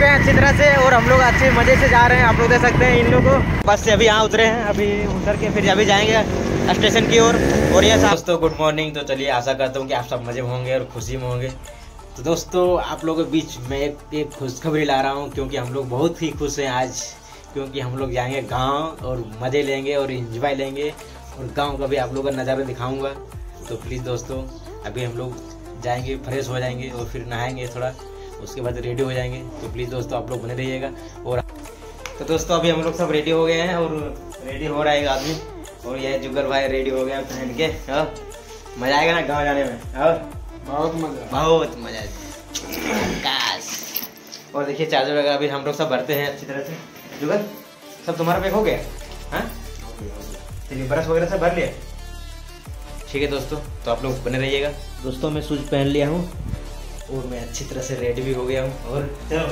चुके हैं अच्छी तरह से और हम लोग अच्छे मज़े से जा रहे हैं। आप लोग देख सकते हैं इन लोगों को। बस से अभी यहाँ उतरे हैं, अभी उतर के फिर अभी जाएंगे स्टेशन की ओर। और ये दोस्तों गुड मॉर्निंग। तो चलिए आशा करता हूँ कि आप सब मज़े में होंगे और खुशी में होंगे। तो दोस्तों आप लोगों के बीच में एक खुशखबरी ला रहा हूँ, क्योंकि हम लोग बहुत ही खुश हैं आज, क्योंकि हम लोग जाएंगे गाँव और मज़े लेंगे और इंजॉय लेंगे और गाँव का भी आप लोगों का नज़ारा दिखाऊँगा। तो प्लीज़ दोस्तों अभी हम लोग जाएंगे, फ्रेश हो जाएंगे और फिर नहाएंगे थोड़ा, उसके बाद रेडी हो जाएंगे। तो प्लीज़ दोस्तों आप लोग बने रहिएगा। और तो दोस्तों अभी हम लोग सब रेडी हो गए हैं और रेडी हो रहा है एक आदमी, और यह जुगर भाई रेडी हो गया पहन के। मज़ा आएगा ना गाँव जाने में? बहुत मज़ा काश। और देखिए चार्जर वगैरह अभी हम लोग सब भरते हैं अच्छी तरह से। जुगर सब तुम्हारा पैक हो गया? हाँ चलिए ब्रश वगैरह सब भर लिया, ठीक है दोस्तों। तो आप लोग बने रहिएगा। दोस्तों मैं शूज पहन लिया हूँ और मैं अच्छी तरह से रेडी भी हो गया हूँ। और चलो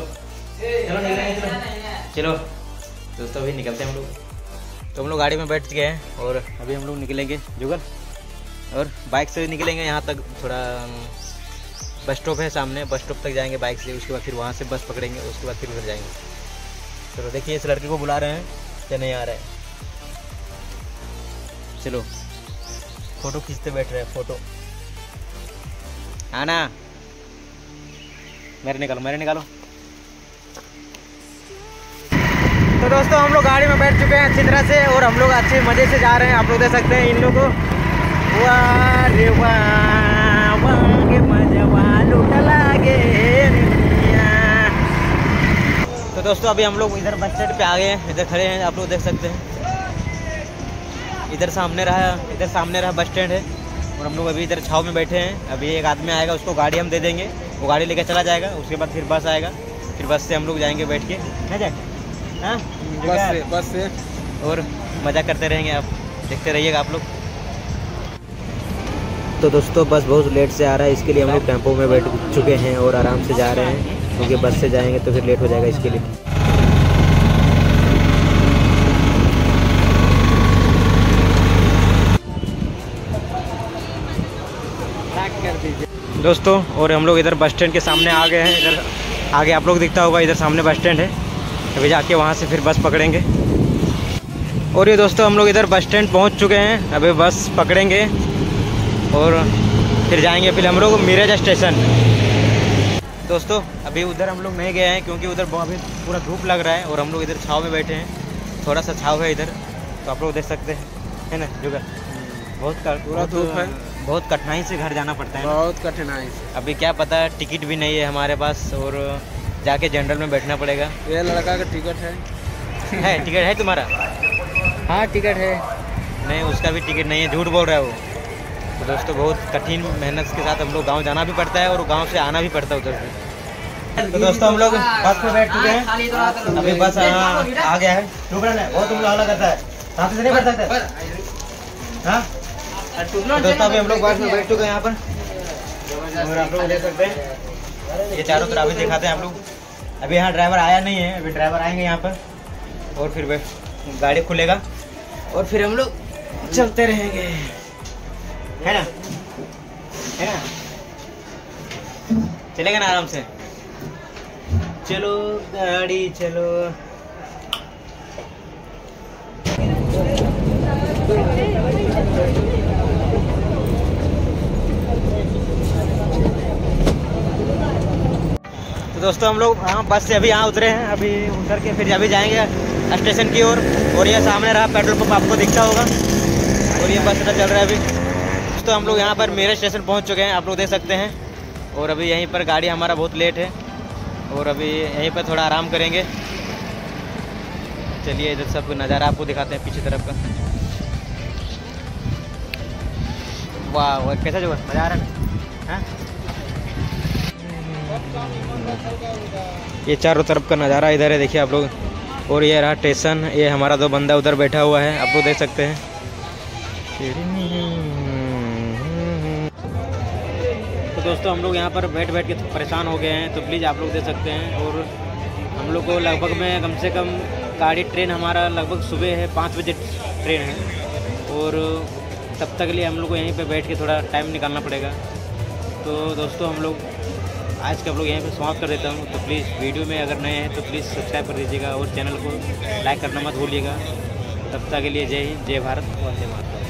चलो दोस्तों अभी निकलते हैं हम लोग। तो हम लोग गाड़ी में बैठ गए हैं और अभी हम लोग निकलेंगे जुगल, और बाइक से निकलेंगे यहाँ तक। थोड़ा बस स्टॉप है सामने, बस स्टॉप तक जाएंगे बाइक से, उसके बाद फिर वहाँ से बस पकड़ेंगे, उसके बाद फिर उधर जाएंगे। चलो देखिए इस लड़के को बुला रहे हैं क्या नहीं आ रहा है। चलो फोटो खींचते बैठ रहे हैं, फोटो आना। मेरे निकालो। तो दोस्तों हम लोग गाड़ी में बैठ चुके हैं अच्छी तरह से और हम लोग अच्छे मज़े से जा रहे हैं। आप लोग देख सकते हैं इन लोगों को। वाह रे वाह के मजवा लूट लागे। तो दोस्तों अभी हम लोग इधर बस स्टैंड पे आ गए हैं, इधर खड़े हैं, आप लोग देख सकते हैं। इधर सामने रहा बस स्टैंड है और हम लोग अभी इधर छाव में बैठे हैं। अभी एक आदमी आएगा, उसको गाड़ी हम दे देंगे, वो गाड़ी लेकर चला जाएगा। उसके बाद फिर बस आएगा, फिर बस से हम लोग जाएंगे बैठ के। हाँ बस से और मज़ा करते रहेंगे, आप देखते रहिएगा आप लोग। तो दोस्तों बस बहुत लेट से आ रहा है, इसके लिए हम लोग टेम्पो में बैठ चुके हैं और आराम से जा रहे हैं, क्योंकि बस से जाएंगे तो फिर लेट हो जाएगा इसके लिए। दोस्तों और हम लोग इधर बस स्टैंड के सामने आ गए हैं। इधर आगे आप लोग दिखता होगा, इधर सामने बस स्टैंड है। अभी जाके वहाँ से फिर बस पकड़ेंगे। और ये दोस्तों हम लोग इधर बस स्टैंड पहुँच चुके हैं, अभी बस पकड़ेंगे और फिर जाएंगे फिर हम लोग मिरज स्टेशन। दोस्तों अभी उधर हम लोग नहीं गए हैं, क्योंकि उधर अभी पूरा धूप लग रहा है और हम लोग इधर छाव में बैठे हैं। थोड़ा सा छाव है इधर, तो आप लोग देख सकते हैं, है ना जुगर? पूरा धूप है, बहुत कठिनाई से घर जाना पड़ता है, बहुत कठिनाई से। अभी क्या पता टिकट भी नहीं है हमारे पास और जाके जनरल में बैठना पड़ेगा। ये लड़का का टिकट है टिकट है तुम्हारा? हाँ टिकट है। नहीं उसका भी टिकट नहीं है, झूठ बोल रहा है वो। तो दोस्तों बहुत कठिन मेहनत के साथ हम लोग गांव जाना भी पड़ता है और गांव से आना भी पड़ता है उधर से। तो दोस्तों हम लोग बस में बैठ चुके हैं, अभी बस आ गया है। बहुत तुम लोग करता है, साथ से नहीं बैठ सकते। हाँ दोस्तों अभी हम लोग बस में बैठ चुके हैं यहाँ पर, और आप लोग देख सकते हैं ये चारों तरफ अभी दिखाते हैं आप लोग। अभी यहाँ ड्राइवर आया नहीं है, अभी ड्राइवर आएंगे यहाँ पर और फिर गाड़ी खुलेगा और फिर हम लोग चलते रहेंगे, है ना? चलेगा ना आराम से? चलो गाड़ी चलो। तो दोस्तों हम लोग बस से अभी यहाँ उतरे हैं, अभी उतर के फिर अभी जाएंगे स्टेशन की ओर। और ये सामने रहा पेट्रोल पंप, आपको दिखता होगा, और ये बस चल रहा है अभी। दोस्तों हम लोग यहाँ पर मेरठ स्टेशन पहुँच चुके हैं, आप लोग देख सकते हैं। और अभी यहीं पर गाड़ी हमारा बहुत लेट है और अभी यहीं पर थोड़ा आराम करेंगे। चलिए इधर सब नज़ारा आपको दिखाते हैं पीछे तरफ का। वाह वाह कैसा जो मज़ा आ रहा है। ये चारों तरफ का नज़ारा इधर है, देखिए आप लोग। और ये रहा स्टेशन, ये हमारा दो बंदा उधर बैठा हुआ है, आप लोग देख सकते हैं। तो दोस्तों हम लोग यहाँ पर बैठ के परेशान हो गए हैं, तो प्लीज़ आप लोग देख सकते हैं। और हम लोग को लगभग में कम से कम गाड़ी ट्रेन हमारा लगभग सुबह है 5 बजे ट्रेन है, और तब तक लिए हम लोग को यहीं पे बैठ के थोड़ा टाइम निकालना पड़ेगा। तो दोस्तों हम लोग आज का आप लोग यहीं पर समाप्त कर देता हूँ। तो प्लीज़ वीडियो में अगर नए हैं तो प्लीज़ सब्सक्राइब कर दीजिएगा और चैनल को लाइक करना मत भूलिएगा। तब तक के लिए जय हिंद, जय भारत, वंदे मातरम।